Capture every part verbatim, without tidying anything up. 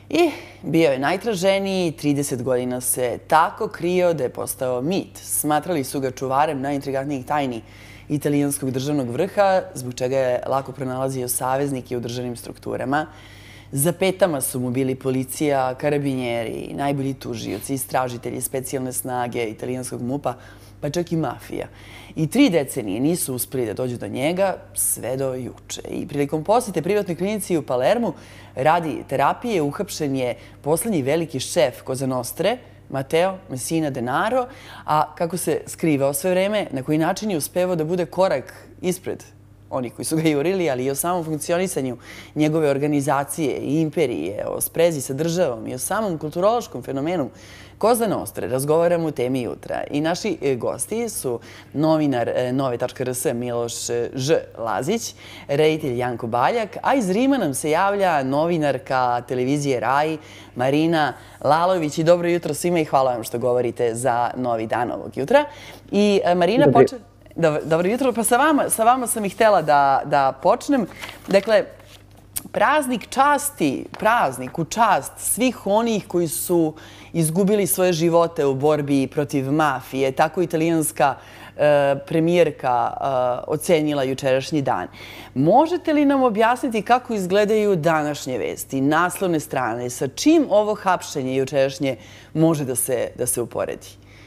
I bio je najtraženiji, trideset godina se tako krio da je postao mit. Smatrali su ga čuvarem najintrigantnijih tajni italijanskog državnog vrha, zbog čega je lako pronalazio saveznike u državnim strukturama. Za petama su mu bili policija, karabinjeri, najbolji tužioci, istražitelji, specijalne snage italijanskog mupa, pa čak i mafija. I tri decenije nisu uspeli da dođu do njega, sve do juče. I prilikom posete privatnoj klinici u Palermu radi terapije uhapšen je poslednji veliki šef Koza Nostre, Matteo Messina Denaro, a kako se skrivao sve vreme, na koji način je uspevao da bude korak ispred oni koji su ga jurili, ali i o samom funkcionisanju njegove organizacije i imperije, o sprezi sa državom i o samom kulturološkom fenomenu Koza Nostre razgovaramo u temi jutra. I naši gosti su novinar nove tačka er es Miloš Ž. Lazić, reditelj Janko Baljak, a iz Rima nam se javlja novinarka televizije Rai Marina Lalović. I dobro jutro svima i hvala vam što govorite za Novi dan ovog jutra. I Marina počne... Dobro jutro, pa sa vama, sa vama sam i htjela da, da počnem. Dakle, praznik časti, praznik u čast svih onih koji su izgubili svoje živote u borbi protiv mafije. Tako italijanska e, premijerka e, ocenila jučerašnji dan. Možete li nam objasniti kako izgledaju današnje vesti, naslovne strane, sa čim ovo hapšenje jučerašnje može da se, da se uporedi?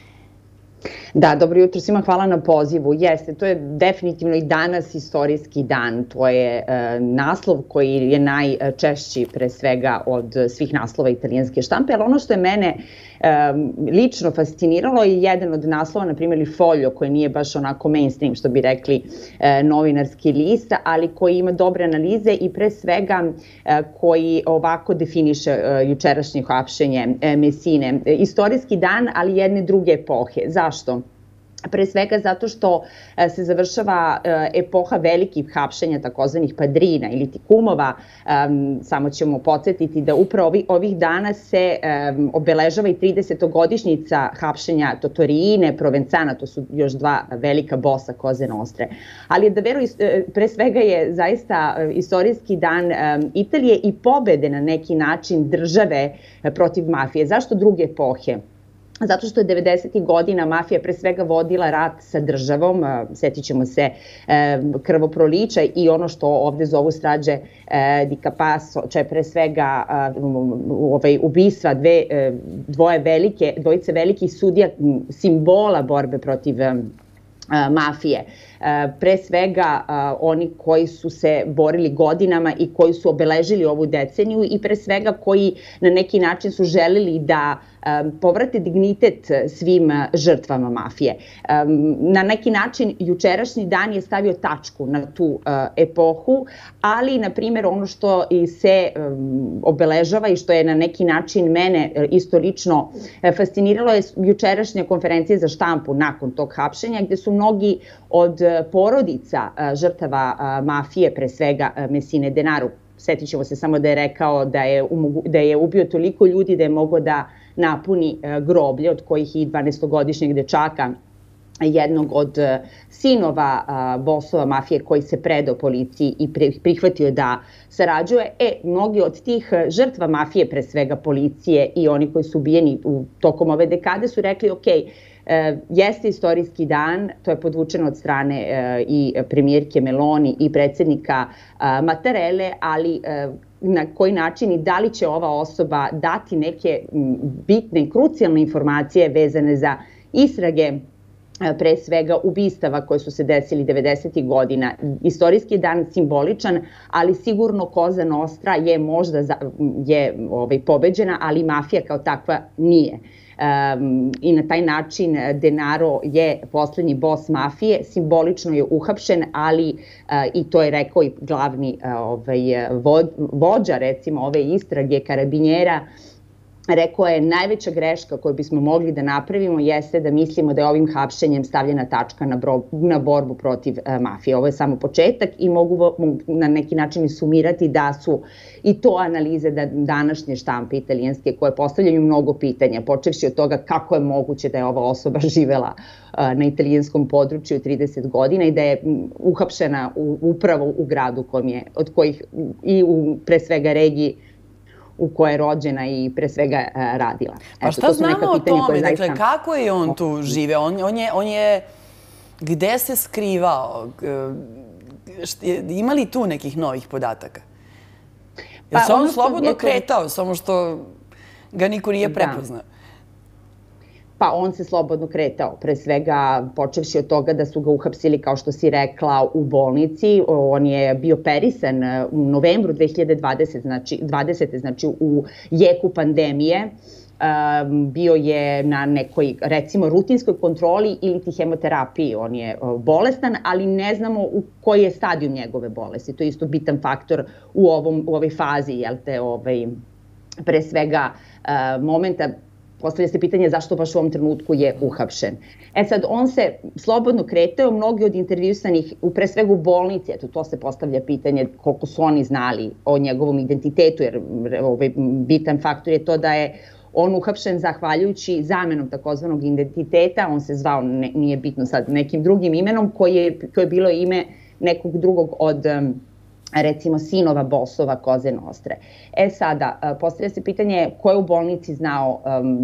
Da, dobro jutro svima, hvala na pozivu. Jeste, to je definitivno i danas istorijski dan. To je e, naslov koji je najčešći pre svega od svih naslova italijanske štampe, ali ono što je mene e, lično fasciniralo je jedan od naslova, na primjer Foglio, koji nije baš onako mainstream, što bi rekli e, novinarski list, ali koji ima dobre analize i pre svega e, koji ovako definiše e, jučerašnje hapšenje e, Messine. E, istorijski dan, ali jedne druge epohe. Zašto? Pre svega zato što se završava epoha velikih hapšenja takozvanih padrina ili ti kumova. Samo ćemo podsjetiti da upravo ovih dana se obeležava i tridesetogodišnjica hapšenja Totorine, Provenzana, to su još dva velika bosa Koze Nostre. Ali da veruj, pre svega je zaista istorijski dan Italije i pobede na neki način države protiv mafije. Zašto druge epohe? Zato što je devedesetih godina mafija pre svega vodila rat sa državom, setit ćemo se krvoprolića i ono što ovde zovu strađe di Capasso, če pre svega ubistva dve, dvoje velike, dvojice velikih sudija, simbola borbe protiv mafije. Pre svega oni koji su se borili godinama i koji su obeležili ovu deceniju i pre svega koji na neki način su želeli da povrate dignitet svim žrtvama mafije. Na neki način jučerašnji dan je stavio tačku na tu epohu, ali na primjer ono što se obeležava i što je na neki način mene isto lično fasciniralo je jučerašnja konferencija za štampu nakon tog hapšenja gdje su mnogi od porodica žrtava mafije, pre svega Messine Denaro. Sjetit ćemo se samo da je rekao da je, da je ubio toliko ljudi da je mogao da napuni groblje, od kojih i dvanaestogodišnjeg dečaka, jednog od sinova bosova mafije koji se predao policiji i prihvatio da sarađuje. E, mnogi od tih žrtva mafije, pre svega policije i oni koji su ubijeni u tokom ove dekade su rekli ok, E, jeste istorijski dan, to je podvučeno od strane e, i premijerke Meloni i predsjednika e, Mattarelle, ali e, na koji način i da li će ova osoba dati neke bitne, krucijalne informacije vezane za istrage pre svega ubistava koje su se desili devedesetih godina. Istorijski dan simboličan, ali sigurno Koza Nostra je možda za, je, ovaj, pobeđena, ali mafija kao takva nije. Um, i na taj način Denaro je poslednji bos mafije, simbolično je uhapšen, ali uh, i to je rekao i glavni uh, ovaj, vod, vođa recimo ove istrage karabinjera, rekao je najveća greška koju bismo mogli da napravimo jeste da mislimo da je ovim hapšenjem stavljena tačka na, bro, na borbu protiv uh, mafije. Ovo je samo početak i mogu, mogu na neki način sumirati da su i to analize da današnje štampe italijanske koje postavljaju mnogo pitanja, počevši od toga kako je moguće da je ova osoba živela uh, na italijanskom području trideset godina i da je uhapšena u, upravo u gradu kojim je, od kojih i u pre svega regiji u kojoj je rođena i pre svega radila. Pa šta znamo o tome? Dakle, kako je on tu živeo? On je gde se skrivao? Ima li tu nekih novih podataka? Je li se on slobodno kretao, samo što ga niko nije prepoznao? Pa on se slobodno kretao, pre svega počevši od toga da su ga uhapsili, kao što si rekla, u bolnici. On je bio operisan u novembru dve hiljade dvadesete, znači u jeku pandemije. Bio je na nekoj, recimo, rutinskoj kontroli ili ti hemoterapiji. On je bolestan, ali ne znamo u koji je stadijum njegove bolesti. To je isto bitan faktor u ovoj fazi, jel te, pre svega momenta. Postavlja se pitanje zašto baš u ovom trenutku je uhapšen. E sad, on se slobodno kretao, mnogi od intervjusanih, pre svega u bolnici, eto, to se postavlja pitanje koliko su oni znali o njegovom identitetu, jer bitan faktor je to da je on uhapšen zahvaljujući zamenom takozvanog identiteta, on se zvao, nije bitno sad, nekim drugim imenom, koje je bilo ime nekog drugog od, recimo, sinova bosova Koze Nostre. E sada, postavlja se pitanje ko je u bolnici znao,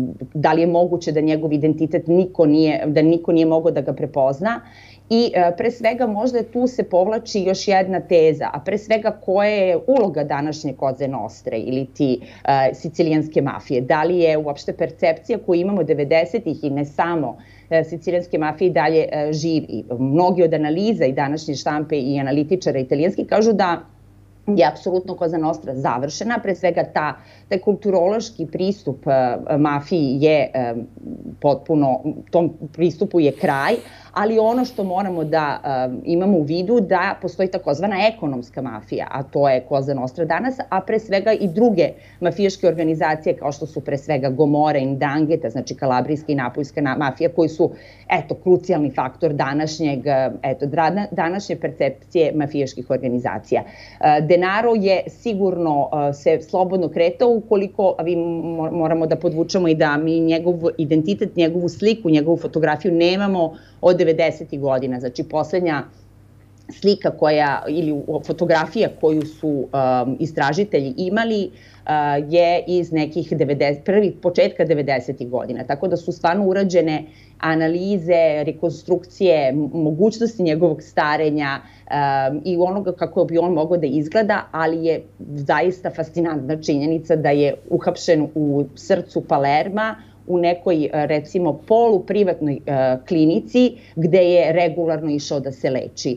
da li je moguće da njegov identitet niko nije, da niko nije mogao da ga prepozna, i pre svega možda tu se povlači još jedna teza, a pre svega koja je uloga današnje Koze Nostre ili ti sicilijanske mafije. Da li je uopšte percepcija koju imamo devedesetih i ne samo sicilijanske mafije i dalje živi. Mnogi od analiza i današnje štampe i analitičara italijanski kažu da je apsolutno Koza Nostra završena, pre svega taj kulturološki pristup mafiji je potpuno, tom pristupu je kraj, ali ono što moramo da imamo u vidu da postoji takozvana ekonomska mafija, a to je Koza Nostra danas, a pre svega i druge mafijaške organizacije kao što su pre svega Gomora i Ndrangheta, znači kalabrijska i napoljska mafija, koji su, eto, krucijalni faktor današnjeg, eto, današnje percepcije mafijaških organizacija. Denaro je sigurno se slobodno kretao ukoliko, a vi moramo da podvučemo i da mi njegov identitet, njegovu sliku, njegovu fotografiju nemamo od devedesetih godina. Znači, poslednja slika koja, ili fotografija koju su istražitelji imali je iz nekih prvih početka devedesetih godina. Tako da su stvarno urađene analize, rekonstrukcije, mogućnosti njegovog starenja i onoga kako bi on mogao da izgleda, ali je zaista fascinantna činjenica da je uhapšen u srcu Palerma, u nekoj, recimo, poluprivatnoj klinici gde je regularno išao da se leči.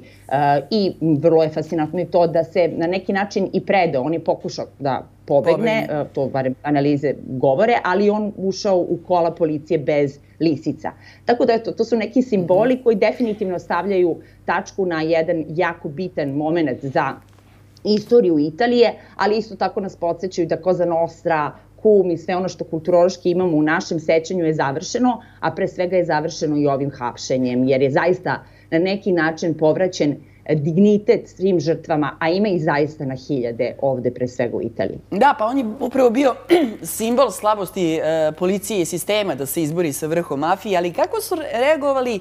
I vrlo je fascinantno i to da se na neki način i predao. On je pokušao da pobegne, to barem analize govore, ali on ušao u kola policije bez lisica. Tako da, eto, to su neki simboli koji definitivno stavljaju tačku na jedan jako bitan moment za istoriju Italije, ali isto tako nas podsjećaju da Koza Nostra, kum i sve ono što kulturološki imamo u našem sećanju je završeno, a pre svega je završeno i ovim hapšenjem, jer je zaista na neki način povraćen dignitet svim žrtvama, a ima i zaista na hiljade ovde, pre svega u Italiji. Da, pa on je upravo bio simbol slabosti policije i sistema da se izbori sa vrhom mafije, ali kako su reagovali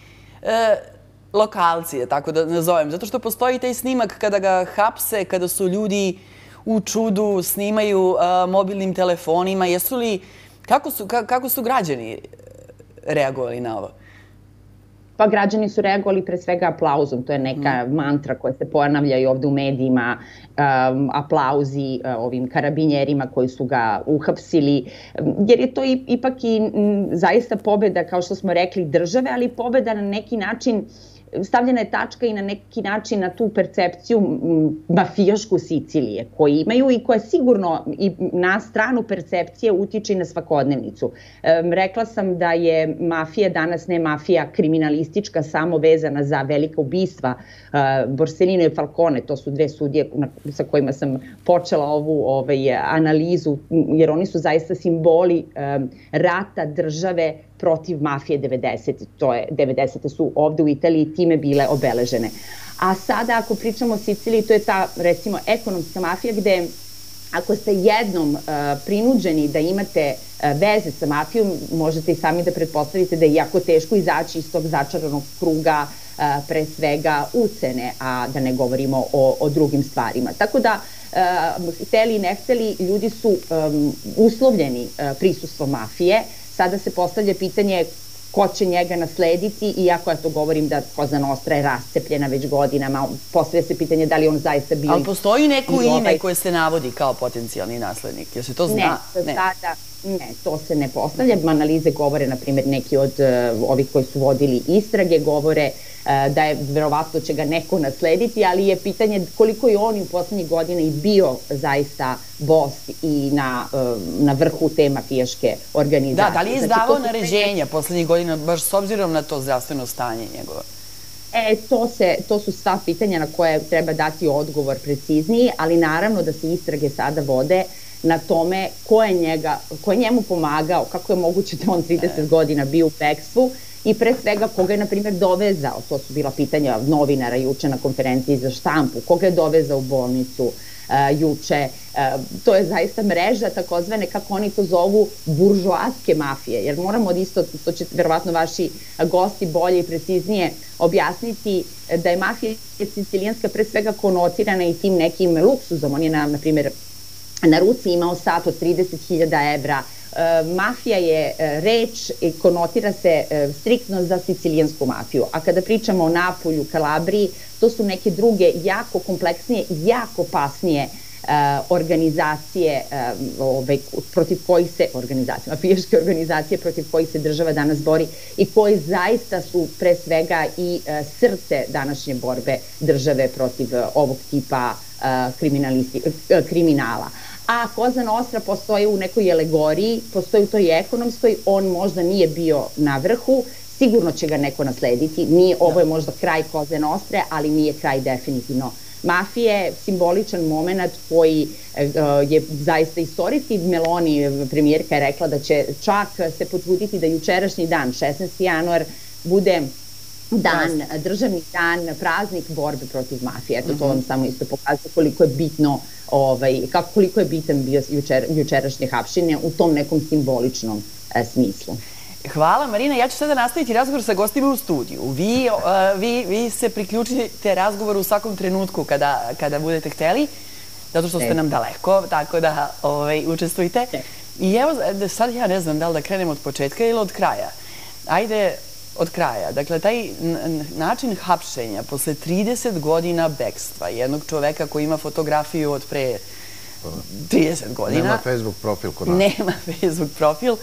lokalci, tako da nazovem? Zato što postoji taj snimak kada ga hapse, kada su ljudi u čudu, snimaju mobilnim telefonima. Jesu li, kako su građani reagovali na ovo? Pa građani su reagovali pre svega aplauzom, to je neka mantra koja se ponavlja i ovde u medijima, aplauzi ovim karabinjerima koji su ga uhapsili, jer je to ipak i zaista pobeda, kao što smo rekli, države, ali pobeda na neki način, stavljena je tačka i na neki način na tu percepciju mafijašku Sicilije koju imaju i koja sigurno i na stranu percepcije utiče i na svakodnevnicu. Rekla sam da je mafija danas ne mafija kriminalistička, samo vezana za velika ubistva. Borsellino i Falcone, to su dve sudije sa kojima sam počela ovu analizu, jer oni su zaista simboli rata države protiv mafije devedesete. To je, devedesete su ovde u Italiji time bile obeležene. A sada, ako pričamo o Siciliji, to je ta, recimo, ekonomska mafija gde ako ste jednom prinuđeni da imate veze sa mafijom, možete i sami da pretpostavite da je jako teško izaći iz tog začaranog kruga, pre svega ucene, a da ne govorimo o, o drugim stvarima. Tako da, hteli i ne hteli, ljudi su um, uslovljeni uh, prisustvom mafije. Sada se postavlja pitanje ko će njega naslediti, iako ja to govorim da Koza Nostra je rascepljena već godinama, postavlja se pitanje da li on zaista bio... Ali postoji neko ime koje se navodi kao potencijalni naslednik, jer se to zna? Ne, sada ne, to se ne postavlja. Analize govore, na primjer, neki od ovih koji su vodili istrage, govore da je verovatno će ga neko naslediti, ali je pitanje koliko je on u poslednjih godina i bio zaista boss i na, na vrhu te mafijaške organizacije. Da, da li je izdavao naređenja poslednjih godina, baš s obzirom na to zdravstveno stanje njegove? E, to, se, to su sva pitanja na koje treba dati odgovor precizniji, ali naravno da se istrage sada vode na tome ko je, njega, ko je njemu pomagao, kako je moguće da on trideset godina bio u bekstvu i pre svega koga je, na primjer, dovezao, to su bila pitanja novinara juče na konferenciji za štampu, koga je dovezao u bolnicu uh, juče, uh, to je zaista mreža takozvane, kako oni to zovu, buržoaske mafije, jer moramo isto, to će verovatno vaši gosti bolje i preciznije objasniti, da je mafija sicilijanska pre svega konotirana i tim nekim luksuzom, on je, na, na primjer, na ruci imao sat od trideset hiljada evra. Mafija je reč i konotira se striktno za sicilijansku mafiju. A kada pričamo o Napolju, Kalabriji, to su neke druge jako kompleksnije, jako opasnije organizacije protiv kojih se, organizacije, mafijaške organizacije protiv kojih se država danas bori i koji zaista su pre svega i srce današnje borbe države protiv ovog tipa kriminala. A Koza Nostra postoji u nekoj alegoriji, postoji u toj ekonomskoj, on možda nije bio na vrhu, sigurno će ga neko naslediti, nije, ovo je možda kraj Koze Nostre, ali nije kraj definitivno mafije, simboličan moment koji uh, je zaista istorijski. Meloni, premijerka, je rekla da će čak se potruditi da jučerašnji dan, šesnaesti januar, bude dan, državni dan, praznik borbe protiv mafije. Eto, to vam samo isto pokazuje koliko je bitno, ovaj, kako, koliko je bitan bio jučer, jučerašnje hapšenje u tom nekom simboličnom e, smislu. Hvala, Marina. Ja ću sada nastaviti razgovor sa gostima u studiju. Vi, uh, vi, vi se priključite razgovoru u svakom trenutku kada, kada budete hteli, zato što ste nam daleko, tako da ovaj, učestvujte. I evo, sad ja ne znam da li da krenem od početka ili od kraja. Ajde od kraja. Dakle, taj način hapšenja posle trideset godina bekstva jednog čoveka koji ima fotografiju od pre trideset godina. Nema Facebook profil kod nas. Nema Facebook profil.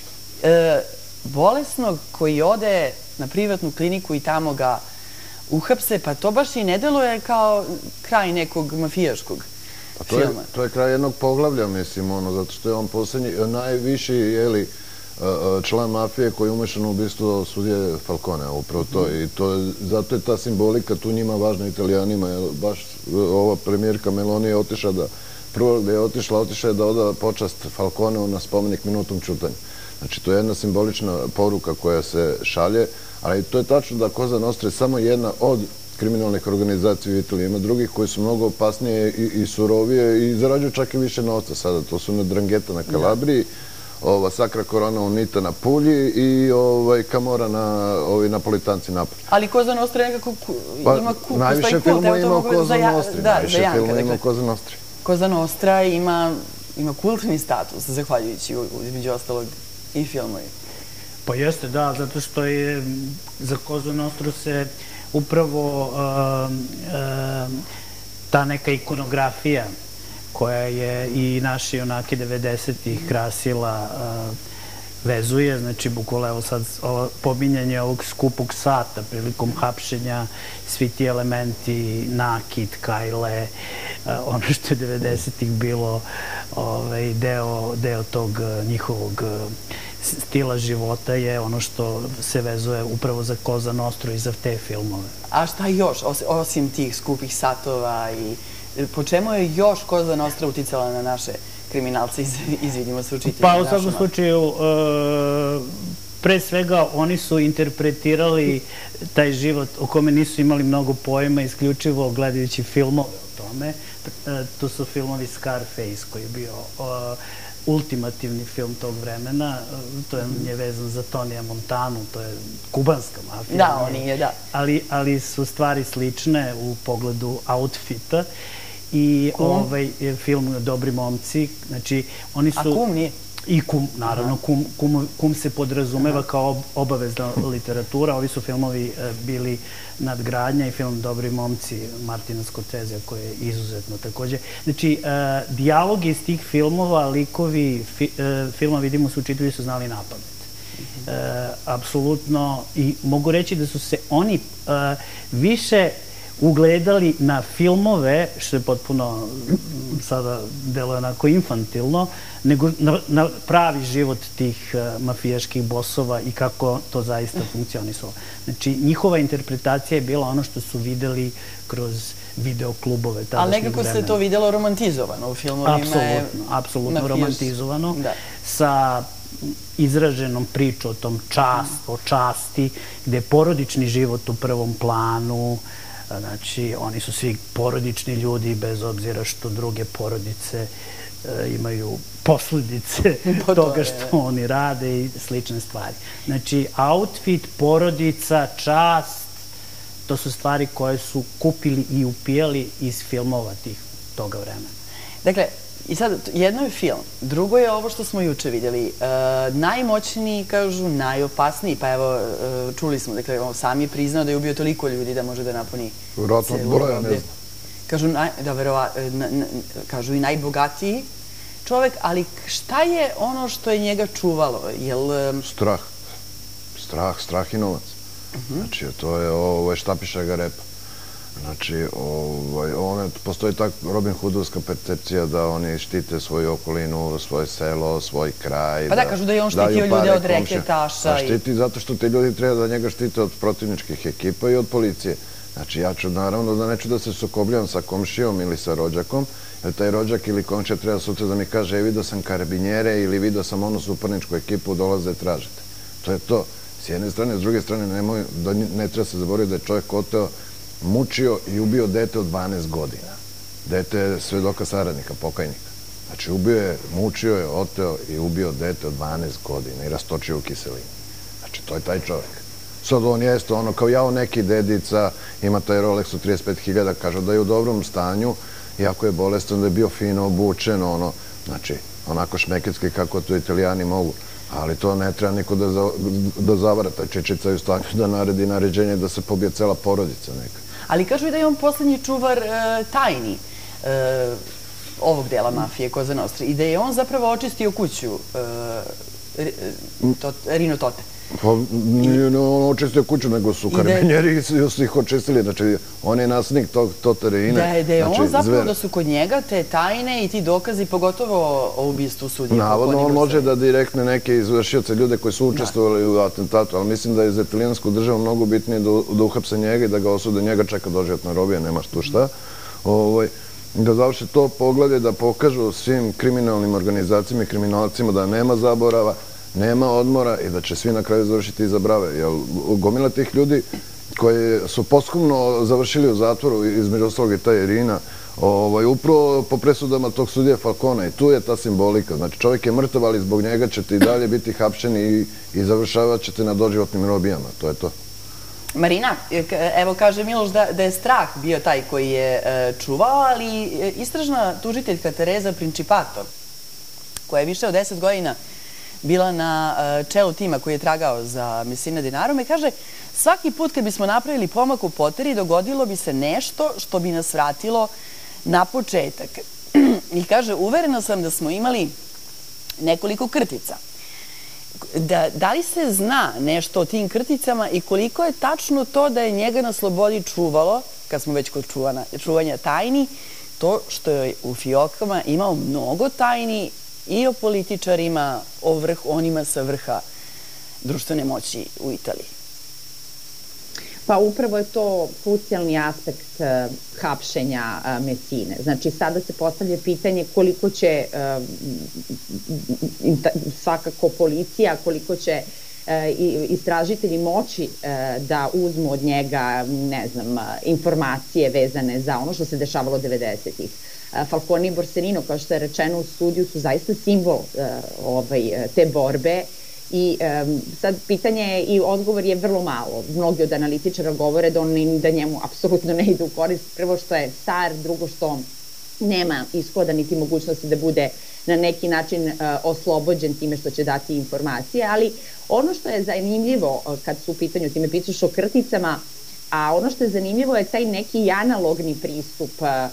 E, bolesnog koji ode na privatnu kliniku i tamo ga uhapse, pa to baš i ne deluje kao kraj nekog mafijaškog to filma. Je, to je kraj jednog poglavlja, mislim, ono, zato što je on poslednji, najviši, jeli, član mafije koji je umešan u ubistvo sudije Falcone, upravo to. I to, zato je ta simbolika tu njima važna Italijanima, jer baš ova premijerka Meloni je otišla da, prvo da je otišla, otišla je da oda počast Falconeu na spomenik minutom ćutanja. Znači, to je jedna simbolična poruka koja se šalje, ali to je tačno da Koza Nostra je samo jedna od kriminalnih organizacija u Italiji. Ima drugih koji su mnogo opasnije i, i surovije i zarađuju čak i više novca sada. To su Ndrangheta na Kalabriji, ova Sacra Corona Unita na Pulji i ovaj Camorra na ovi Napolitanci Napolju. Ali Koza Nostra nekako ima kult. Najviše filmova ima o Koza Nostri. Najviše filmova ima o Koza Nostri. Koza Nostra ima ima kultni status, zahvaljujući između ostalog i filmovi. Pa jeste, da, zato što je za Kozu Nostru se upravo ta neka ikonografija koja je i naši onaki devedesetih krasila vezuje, znači bukvalno evo sad pominjanje ovog skupog sata prilikom hapšenja, svi ti elementi, nakit, kajle, ono što je devedesetih bilo deo tog njihovog stila života je ono što se vezuje upravo za Koza Nostru i za te filmove. A šta još, osim tih skupih satova i po čemu je još Koza Nostra uticala na naše kriminalce, izvidimo se učitelji? Pa u svakom slučaju pre svega oni su interpretirali taj život o kome nisu imali mnogo pojma, isključivo gledajući filmove o tome. To su filmovi Scarface, koji je bio ultimativni film tog vremena. To je vezan za Tonija Montanu, to je kubanska mafija. Da, on je, da. Ali su stvari slične u pogledu outfita. I film Dobri momci, znači oni su... A Kum nije? I Kum, naravno. Kum se podrazumeva kao obavezna literatura. Ovi su filmovi bili nadgradnja i film Dobri momci Martina Scorsesea, koji je izuzetno takođe. Znači, dijalogi iz tih filmova, likovi filma Vidimo se, učitelji su znali na pamet. Apsolutno. I mogu reći da su se oni više ugledali na filmove, što je potpuno sada deluje onako infantilno, nego na pravi život tih mafijaških bosova i kako to zaista funkcionisalo. Znači, njihova interpretacija je bila ono što su videli kroz videoklubove tadašnjeg vremena. Ali nekako se to videlo romantizovano u filmovima. Apsolutno, apsolutno romantizovano. Sa izraženom priču o tom čast, o časti, gde je porodični život u prvom planu. Znači, oni su svi porodični ljudi, bez obzira što druge porodice imaju posledice toga što oni rade i slične stvari. Znači, outfit, porodica, čast, to su stvari koje su kupili i upijali iz filmova toga vremena. Dakle, i sad, jedno je film, drugo je ovo što smo juče vidjeli. Najmoćniji, kažu, najopasniji, pa evo, čuli smo, dakle, sam je priznao da je ubio toliko ljudi da može da napuni vjerojatno broja, ne znam. Kažu, da, verovatno, kažu i najbogatiji čovek, ali šta je ono što je njega čuvalo? Strah. Strah, strah i novac. Znači, to je ovo štapiša repa. Znači, postoji tak Robin Hoodovska percepcija da oni štite svoju okolinu, svoje selo, svoj kraj. Pa da, kažu da je on štitio ljude od reketaša. A štiti zato što te ljudi treba da njega štite od protivničkih ekipa i od policije. Znači, ja ću naravno da neću da se sukobljam sa komšijom ili sa rođakom, jer taj rođak ili komšija treba sutra da mi kaže, e, vidio sam karabinjere ili vidio sam onu suparničku ekipu, dolaze tražite. To je to. S jedne strane, s druge strane, ne treba se zaboraviti da je čovjek oteo, mučio i ubio dete od dvanaest godina. Dete je svedoka saradnika, pokajnika. Znači, ubio je, mučio je, oteo i ubio dete od dvanaest godina i rastočio u kiselini. Znači, to je taj čovjek. Sad on jeste ono, kao jao neki dedica, ima taj Rolex od trideset pet hiljada, kaže da je u dobrom stanju, iako je bolestan, da je bio fino obučen, ono, znači, onako šmeketski kako to italijani mogu. Ali to ne treba niko da zavara. Taj Čičica je u stanju da naredi naređenje da se pobije cela porodica neka. Ali kažu i da je on poslednji čuvar tajni ovog dela mafije, Koza Nostra, i da je on zapravo očistio kuću Rino Tote. Pa nije on očistio kuću, nego su karabinjeri su ih očistili. Znači, on je naslednik tog Tote Reine. Da je on zapravo da su kod njega te tajne i ti dokazi, pogotovo o ubistvu sudije. Navodno, on može da direktne neke izvršioce, ljude koji su učestvovali u atentatu, ali mislim da je za italijansku državu mnogo bitnije da uhapse njega i da ga osude. Njega čeka doživotna robija, nemaš tu šta. Da završe to poglavlje, da pokažu svim kriminalnim organizacijama i kriminalcima da nema zaborava, nema odmora i da će svi na kraju završiti iza brave. Jer gomila tih ljudi koji su posthumno završili u zatvoru, između ostalog i ta Irina, upravo po presudama tog sudija Falcona, i tu je ta simbolika. Znači, čovjek je mrtav, ali zbog njega ćete i dalje biti hapšeni i završavat ćete na doživotnim robijama. To je to. Marina, evo kaže Miloš da je strah bio taj koji je čuvao, ali istražna tužiteljka Tereza Principato, koja je više od deset godina bila na čelu tima koji je tragao za Messina Denarome, kaže, svaki put kad bismo napravili pomak u Poteri, dogodilo bi se nešto što bi nas vratilo na početak. I kaže, uverena sam da smo imali nekoliko krtica. Da li se zna nešto o tim krticama i koliko je tačno to da je njega na slobodi čuvalo, kad smo već kod čuvanja tajni, to što je u fiokama imao mnogo tajni i o političarima, o onima sa vrha društvene moći u Italiji? Pa upravo je to krucijalni aspekt hapšenja Messine. Znači, sada se postavlja pitanje koliko će svakako policija, koliko će istražitelji moći da uzmu od njega, ne znam, informacije vezane za ono što se dešavalo devedesetih. Falcone i Borsellino, kao što je rečeno u studiju, su zaista simbol te borbe. I sad pitanje i odgovor je vrlo malo. Mnogi od analitičara govore da njemu apsolutno ne ide u korist. Prvo što je star, drugo što nema ishoda niti mogućnosti da bude na neki način oslobođen time što će dati informacije, ali ono što je zanimljivo kad su u pitanju, ti me pitaš o krticama, a ono što je zanimljivo je taj neki analogni pristup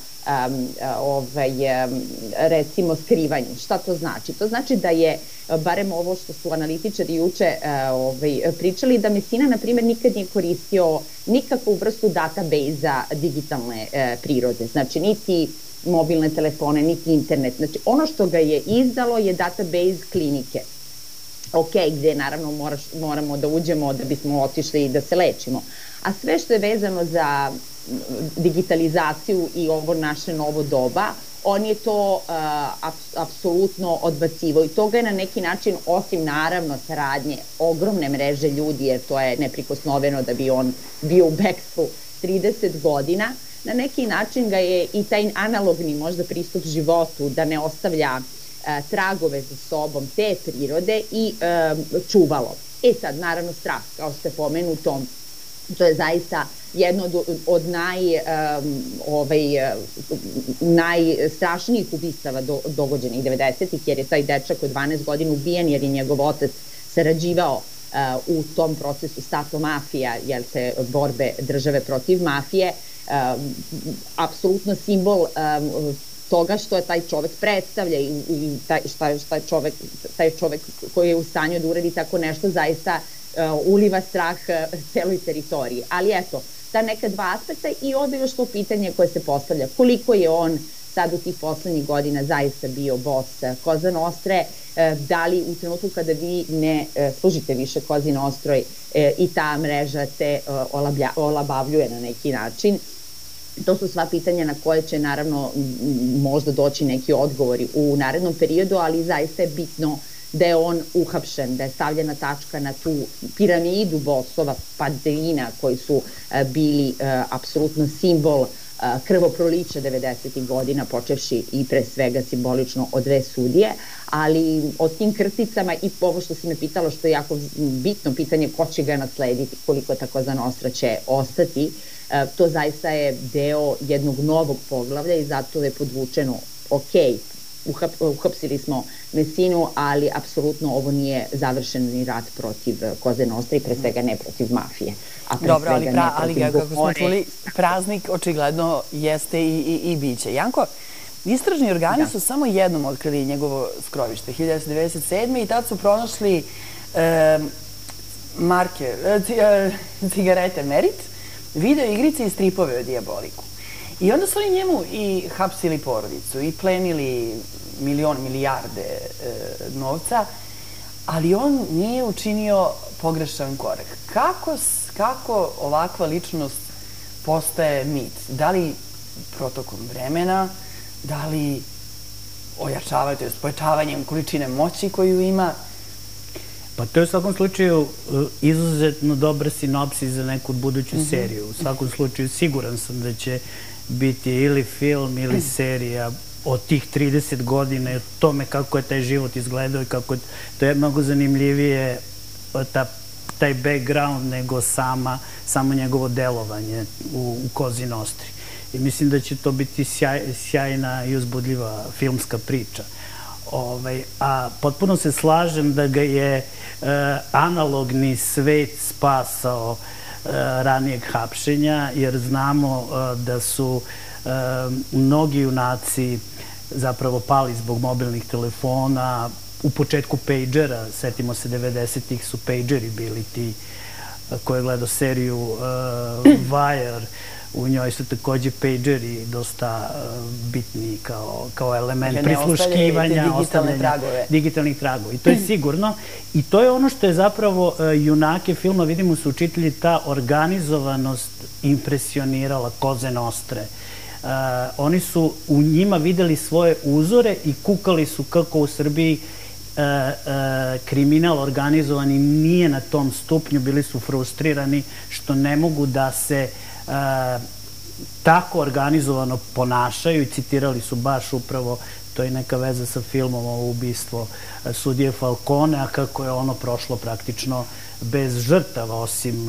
recimo skrivanju. Šta to znači? To znači da je, barem ovo što su analitičari juče pričali, da Messina, na primjer, nikad nije koristio nikakvu vrstu databejza digitalne prirode. Znači, niti mobilne telefone, niti internet. Znači, ono što ga je izdalo je database klinike. Ok, gde naravno moramo da uđemo da bismo otišli i da se lečimo. A sve što je vezano za digitalizaciju i ovo naše novo doba, on je to apsolutno odbacivo i to ga je na neki način, osim naravno saradnje ogromne mreže ljudi, jer to je neprikosnoveno da bi on bio u bekstvu trideset godina, na neki način ga je i taj analogni možda pristup životu, da ne ostavlja tragove za sobom te prirode i čuvalo. E sad, naravno, strah, kao što je pomenuto, to je zaista jedno od najstrašnijih ubistava dogođenih devedesetih, jer je taj dečak od dvanaest godina ubijen jer je njegov otac sarađivao u tom procesu Stato mafija, jel te, borbe države protiv mafije. Apsolutno simbol toga što je taj čovek predstavlja i taj čovek koji je u stanju da uradi tako nešto zaista uliva strah celoj teritoriji. Ali eto, ta neka dva aspekta i ovdje još to pitanje koje se postavlja. Koliko je on sad u tih poslednjih godina zaista bio bos Koza Nostre, da li u trenutku kada vi ne služite više Kozi Nostroj i ta mreža te olabavljuje na neki način. To su sva pitanja na koje će naravno možda doći neki odgovori u narednom periodu, ali zaista je bitno da je on uhapšen, da je stavljena tačka na tu piramidu bosova, padrina koji su bili apsolutno simbol krvoprolića devedesetih godina, počevši i pre svega simbolično od dve sudije, ali o tim krticama i ovo što si me pitalo, što je jako bitno pitanje ko će ga naslediti, koliko ta Koza Nostra će ostati, to zaista je deo jednog novog poglavlja i zato je podvučeno, ok, uhapsili smo Messinu, ali apsolutno ovo nije završen ni rat protiv Koze Nostre i pre svega ne protiv mafije. Dobro, ali kako smo čuli, praznik očigledno jeste i biće. Janko, istražni organi su samo jednom otkrili njegovo skrovište, hiljadu devetsto devedeset sedme i tad su pronašli marke, cigarete Merit, video igrice i stripove o Dijaboliku. I onda su oni njemu i hapsili porodicu i plenili milion, milijarde novca, ali on nije učinio pogrešan korak. Kako ovakva ličnost postaje mit? Da li protokom vremena, da li ojačavaju, to je pojačavanjem količine moći koju ima? Pa to je u svakom slučaju izuzetno dobra sinopsis za neku buduću seriju. U svakom slučaju siguran sam da će biti ili film ili serija od tih trideset godina i o tome kako je taj život izgledao i kako to je mnogo zanimljivije taj background nego samo njegovo delovanje u Kozi Nostri. I mislim da će to biti sjajna i uzbudljiva filmska priča. A potpuno se slažem da ga je analogni svet spasao ranijeg hapšenja, jer znamo da su mnogi junaci zapravo pali zbog mobilnih telefona. U početku pejđera, setimo se devedesetih su pejđeri bili ti, ko je gledao seriju Wire, u njoj su takođe pejđeri dosta bitni kao element prisluškivanja, ostavljanja digitalnih tragova. I to je sigurno. I to je ono što je zapravo junake filma, vidimo su učitelji, ta organizovanost impresionirala Koze Nostre. Oni su u njima videli svoje uzore i kukali su kako u Srbiji kriminal organizovani nije na tom stupnju, bili su frustrirani što ne mogu da se tako organizovano ponašaju i citirali su baš upravo, to je neka veza sa filmom o ubistvo sudije Falcone, a kako je ono prošlo praktično bez žrtava, osim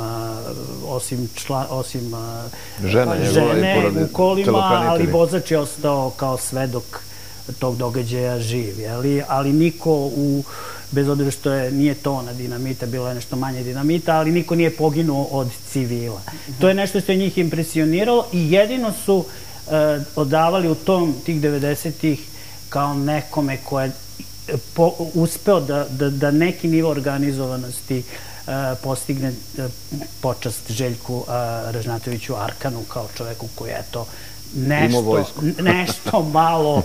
žene u kolima, ali vozač je ostao kao svedok tog događaja živ. Ali niko, bez obzira što nije tona dinamita, bilo je nešto manje dinamita, ali niko nije poginuo od civila. To je nešto što je njih impresioniralo i jedino su odavali u tom tih devedesetih kao nekome ko je uspeo da neki nivo organizovanosti postigne počast Željku Ražnatoviću Arkanu kao čoveku koji je to nešto malo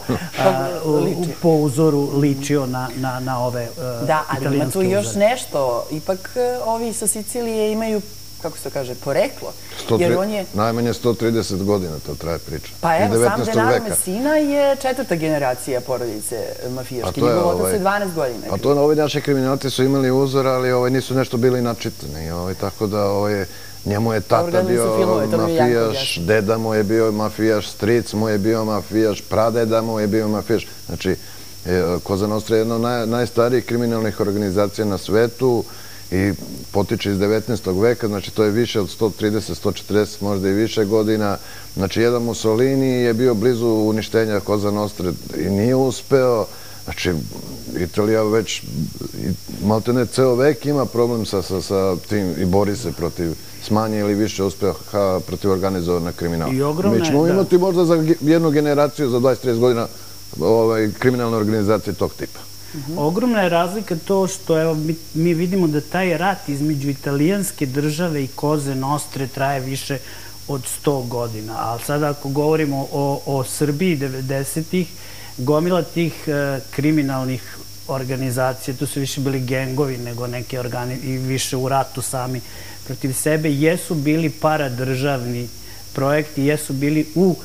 po uzoru ličio na ove italijanske uzore. Da, ali ima tu još nešto. Ipak ovi sa Sicilije imaju, kako se kaže, poreklo. Najmanje sto trideset godina to traje priča. Pa evo, sam Denaro Messina je četvrta generacija porodice mafijaške. Njegov otac je dvanaest godina. A to ovi naši kriminalci su imali uzor, ali nisu nešto bili načitani. Tako da njemu je tata bio mafijaš, deda mu je bio mafijaš, stric mu je bio mafijaš, pradeda mu je bio mafijaš. Znači, Cosa Nostra je jedna od najstarijih kriminalnih organizacija na svetu i potiče iz devetnaestog veka, znači to je više od sto trideset, sto četrdeset, možda i više godina. Znači, jedan Mussolini je bio blizu uništenja Cosa Nostra i nije uspeo. Znači, Italija već maltene ceo vek ima problem sa tim i bori se protiv smanje ili više uspeha protiv organizovanog kriminala. Mi ćemo imati možda za jednu generaciju, za dvadeset do trideset godina, kriminalne organizacije tog tipa. Ogromna je razlika to što mi vidimo da taj rat između italijanske države i Koze Nostre traje više od sto godina. Ali sada ako govorimo o Srbiji devedesetih, gomila tih kriminalnih organizacija, tu su više bili gengovi nego neke organizacije i više u ratu sami protiv sebe, jesu bili paradržavni projekti, jesu bili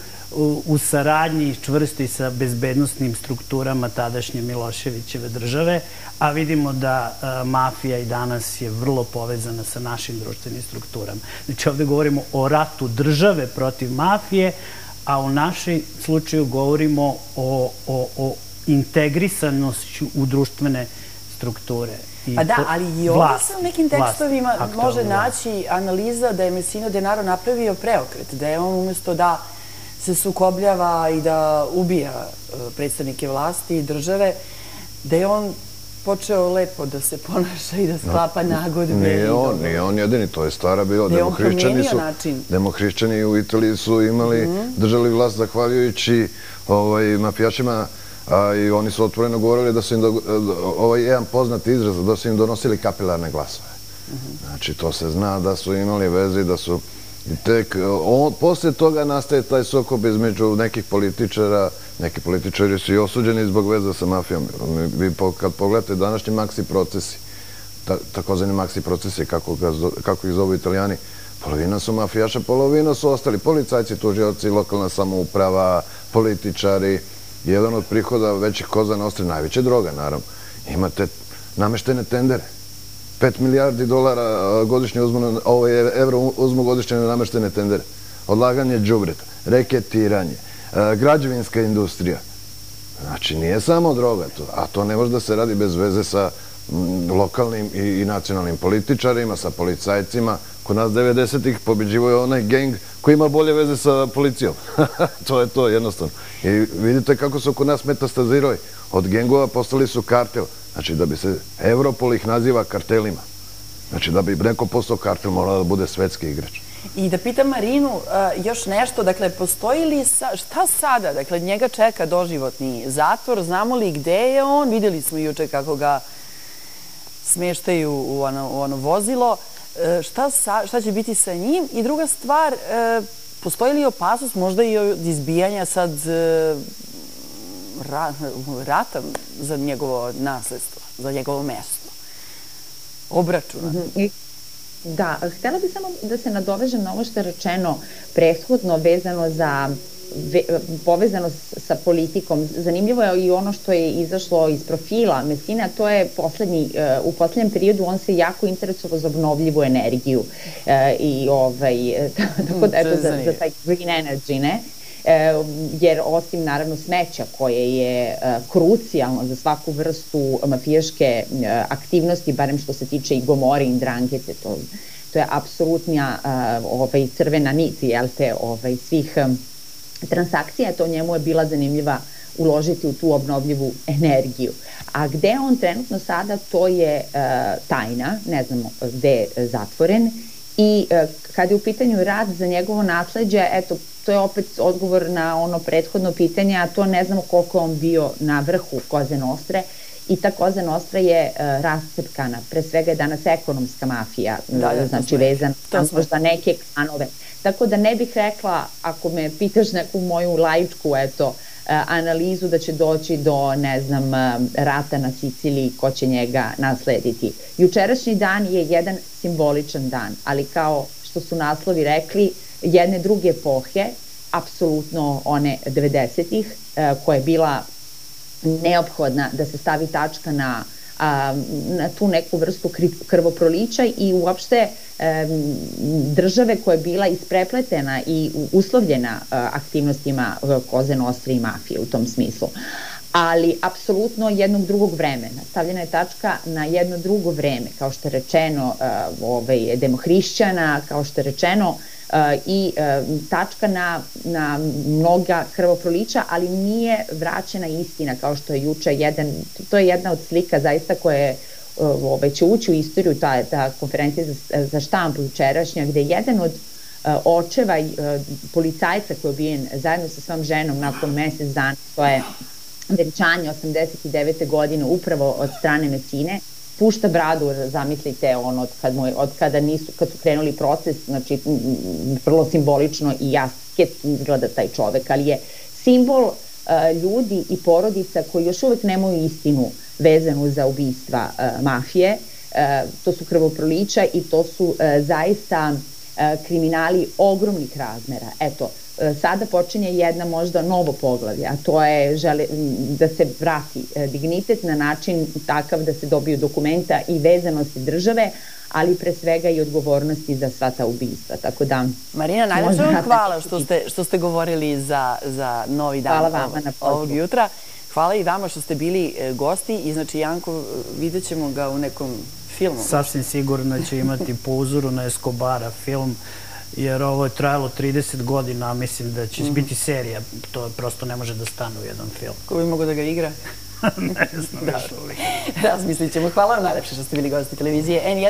u saradnji čvrsti sa bezbednostnim strukturama tadašnje Miloševićeve države, a vidimo da mafija i danas je vrlo povezana sa našim društvenim strukturama. Znači ovde govorimo o ratu države protiv mafije, a u našem slučaju govorimo o integrisanošću u društvene strukture. Pa da, ali i ovdje se u nekim tekstovima može naći analiza da je Messina Denaro napravio preokret, da je on umjesto da se sukobljava i da ubija predstavnike vlasti i države, da je on počeo lepo da se ponaša i da sklapa nagodbe. Nije on, nije on jedini, to je stara bilo. Da je on promenio način. Demohrišćani u Italiji su imali, držali vlast zahvaljujući mafijašima, i oni su otvoreno govorili da su im, ovaj jedan poznat izraz, da su im donosili kapilarne glasove. Znači, to se zna da su imali veze i da su tek, posle toga nastaje taj sukob između nekih političara, neki političari su i osuđeni zbog veza sa mafijom. Vi kad pogledate današnji maksi procesi, takozvani maksi procesi, kako ih zovu Italijani, polovina su mafijaša, polovina su ostali policajci, tužioci, lokalna samouprava, političari. Jedan od prihoda većih Cosa Nostra, najveća droga, naravno. Imate nameštene tendere. Pet milijardi dolara godišnje uzmu, ovo je evro uzmu godišnje nameštene tendere. Odlaganje đubreta, reketiranje, građevinska industrija. Znači, nije samo droga to, a to ne može da se radi bez veze sa lokalnim i nacionalnim političarima, sa policajcima. Kod nas devedesetih pobeđivo je onaj geng koji ima bolje veze sa policijom. To je to, jednostavno. I vidite kako su kod nas metastazirali. Od gengova postali su kartel. Znači, da bi se Europol ih naziva kartelima. Znači, da bi neko postao kartel, morao da bude svetski igrač. I da pitam Marinu još nešto, dakle, postoji li, šta sada, dakle, njega čeka doživotni zatvor, znamo li gde je on, videli smo juče kako ga smeštaju u ono vozilo, šta će biti sa njim? I druga stvar, postoji li opasnost možda i od izbijanja sad rata za njegovo nasledstvo, za njegovo mesto? Obračuna. Da, htela bih samo da se nadovežem na ovo što je rečeno prethodno vezano za povezano sa politikom. Zanimljivo je i ono što je izašlo iz profila Mesina, to je poslednji, u poslednjem periodu on se jako interesovao za obnovljivu energiju i ovaj, tako da eto za, za taj green energy, ne? Jer osim naravno smeća koje je krucijalno za svaku vrstu mafijaške aktivnosti, barem što se tiče i Gomore i Drangete, to, to je apsolutna ovaj, crvena nit, jel te, ovaj, svih transakcija, to njemu je bila zanimljiva uložiti u tu obnovljivu energiju. A gde je on trenutno sada, to je tajna, ne znamo gde je zatvoren, i kada je u pitanju rad za njegovo nasleđe, eto, to je opet odgovor na ono prethodno pitanje, a to ne znamo koliko je on bio na vrhu Koze Nostre, i ta Koza Nostra je rascepkana. Pre svega je danas ekonomska mafija, znači vezana na možda neke klanove. Tako da ne bih rekla, ako me pitaš neku moju laičku, eto, analizu da će doći do, ne znam, rata na Siciliji, ko će njega naslediti. Jučerašnji dan je jedan simboličan dan, ali kao što su naslovi rekli, jedne druge epohe, apsolutno one devedesetih, koja je bila neophodna da se stavi tačka na, na tu neku vrstu krvoprolića i uopšte države koja je bila isprepletena i uslovljena aktivnostima Koze Nostre i mafije u tom smislu. Ali apsolutno jednog drugog vremena. Stavljena je tačka na jedno drugo vreme, kao što je rečeno ovaj, demohrišćana, kao što je rečeno i tačka na, na mnoga krvoprolića, ali nije vraćena istina, kao što je juče jedan, to je jedna od slika zaista koja je, ovaj, će ući u istoriju, ta, ta konferencija za, za štampu jučerašnja, gde je jedan od očeva policajca koji je ubijen zajedno sa svom ženom nakon mesec dana, to je venčanje osamdeset devete godine upravo od strane Mesine, pušta bradu, zamislite, on od, kad mu je, od kada nisu, kad su krenuli proces, znači vrlo simbolično i jasket izgleda taj čovek, ali je simbol uh, ljudi i porodica koji još uvek nemaju istinu vezanu za ubistva uh, mafije, uh, to su krvoprolića i to su uh, zaista uh, kriminali ogromnih razmera. Eto, sada počinje jedna možda novo poglavlje, a to je žele, da se vrati dignitet na način takav da se dobiju dokumenta i vezanosti države, ali pre svega i odgovornosti za sva ta ubistva. Tako da, Marina, najlepše vam hvala što ste, što ste govorili za, za novi dan hvala vama na ovog jutra. Hvala i vama što ste bili gosti i znači Janko, vidjet ćemo ga u nekom filmu. Sasvim sigurno će imati po uzoru na Escobara film, jer ovo je trajalo trideset godina, a mislim da će biti serija. To prosto ne može da stane u jedan film. Ko bi mogo da ga igra? Ne znam, još uvijek. Razmislit ćemo. Hvala vam najlepše što ste bili gosti televizije N jedan.